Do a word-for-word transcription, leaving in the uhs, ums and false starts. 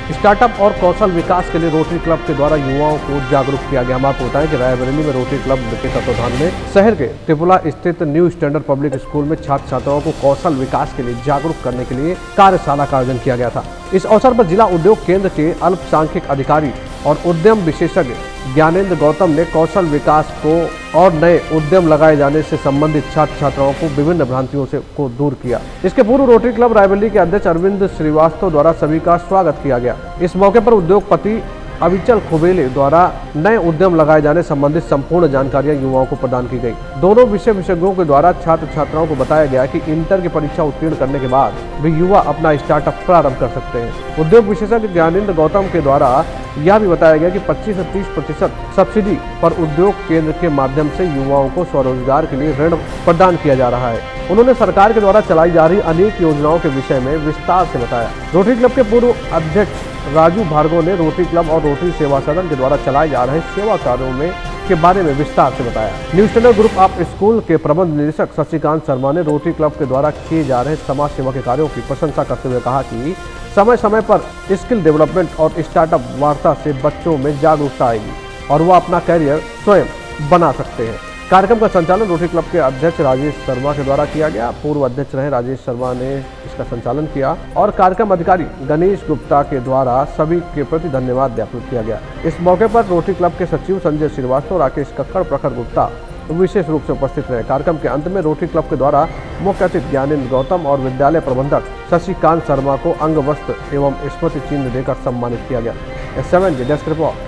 Startup और कौशल विकास के लिए रोटरी क्लब के द्वारा युवाओं को जागरूक किया गया। हम आपको बताएं कि रायबरेली में रोटरी क्लब के तत्वाधान में शहर के त्रिपुला स्थित न्यू स्टैंडर्ड पब्लिक स्कूल में छात्र छात्राओं को कौशल विकास के लिए जागरूक करने के लिए कार्यशाला का आयोजन किया गया था। इस अवसर पर जिला उद्योग केंद्र के अल्पसंख्यक अधिकारी और उद्यम विशेषज्ञ ज्ञानेंद्र गौतम ने कौशल विकास को और नए उद्यम लगाए जाने से संबंधित छात्र छात्राओं को विभिन्न भ्रांतियों से को दूर किया। इसके पूर्व रोटरी क्लब रायबरेली के अध्यक्ष अरविंद श्रीवास्तव द्वारा सभी का स्वागत किया गया। इस मौके पर उद्योगपति अविचल खुबेले द्वारा नए उद्यम लगाए जाने संबंधित संपूर्ण जानकारियां युवाओं को प्रदान की गई। दोनों विषय विशेषज्ञों के द्वारा छात्र छात्राओं को बताया गया कि इंटर की परीक्षा उत्तीर्ण करने के बाद भी युवा अपना स्टार्टअप प्रारंभ कर सकते हैं। उद्योग विशेषज्ञ ज्ञानेंद्र गौतम के द्वारा यह भी बताया गया कि पच्चीस से तीस प्रतिशत सब्सिडी पर उद्योग केंद्र के माध्यम से युवाओं को स्वरोजगार के लिए ऋण प्रदान किया जा रहा है। उन्होंने सरकार के द्वारा चलाई जा रही अनेक योजनाओं के विषय में विस्तार से बताया। रोटरी क्लब के पूर्व अध्यक्ष राजू भार्गव ने रोटरी क्लब और रोटरी सेवा सदन के द्वारा चलाए जा रहे सेवा कार्यों में के बारे में विस्तार से बताया। New Standard Group of School के प्रबंध निदेशक शशिकांत शर्मा ने रोटरी क्लब के द्वारा किए जा रहे समाज सेवा के कार्यों की प्रशंसा करते हुए कहा कि समय समय पर स्किल डेवलपमेंट और स्टार्टअप वार्ता से बच्चों में जागरूकता आएगी और वह अपना कैरियर स्वयं बना सकते हैं। कार्यक्रम का संचालन रोटरी क्लब के अध्यक्ष राजेश शर्मा के द्वारा किया गया। पूर्व अध्यक्ष रहे राजेश शर्मा ने इसका संचालन किया और कार्यक्रम अधिकारी गणेश गुप्ता के द्वारा सभी के प्रति धन्यवाद ज्ञापित किया गया। इस मौके पर रोटरी क्लब के सचिव संजय श्रीवास्तव, राकेश कक्कड़, प्रखर गुप्ता विशेष रूप से उपस्थित रहे। कार्यक्रम के अंत में रोटरी क्लब के द्वारा मुख्य अतिथि ज्ञानेंद्र गौतम और विद्यालय प्रबंधक शशिकांत शर्मा को अंग वस्त्र एवं स्मृति चिन्ह देकर सम्मानित किया गया। Seven desk report.